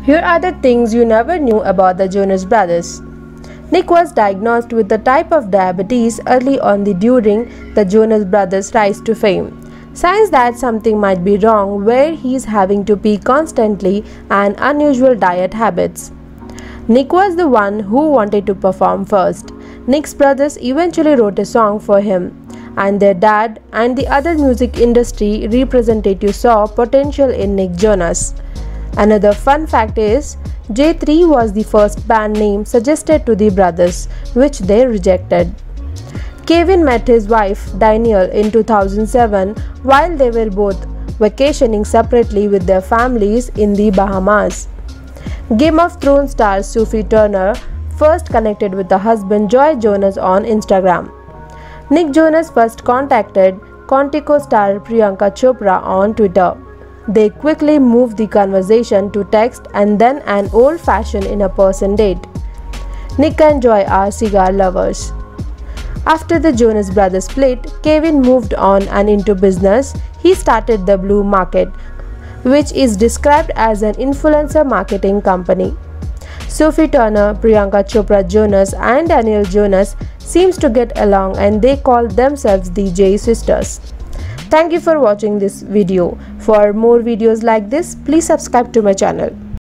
Here are the things you never knew about the Jonas Brothers. Nick was diagnosed with a type of diabetes early on during the Jonas Brothers' rise to fame. Signs that something might be wrong where he's having to pee constantly and unusual diet habits. Nick was the one who wanted to perform first. Nick's brothers eventually wrote a song for him, and their dad and the other music industry representatives saw potential in Nick Jonas. Another fun fact is, J3 was the first band name suggested to the brothers, which they rejected. Kevin met his wife Danielle in 2007 while they were both vacationing separately with their families in the Bahamas. Game of Thrones star Sophie Turner first connected with her husband Joe Jonas on Instagram. Nick Jonas first contacted Quantico star Priyanka Chopra on Twitter. They quickly moved the conversation to text and then an old-fashioned in-person date. Nick and Joy are cigar lovers. After the Jonas Brothers split, Kevin moved on and into business. He started the Blue Market, which is described as an influencer marketing company. Sophie Turner, Priyanka Chopra Jonas and Danielle Jonas seems to get along and they call themselves the J Sisters. Thank you for watching this video. For more videos like this, please subscribe to my channel.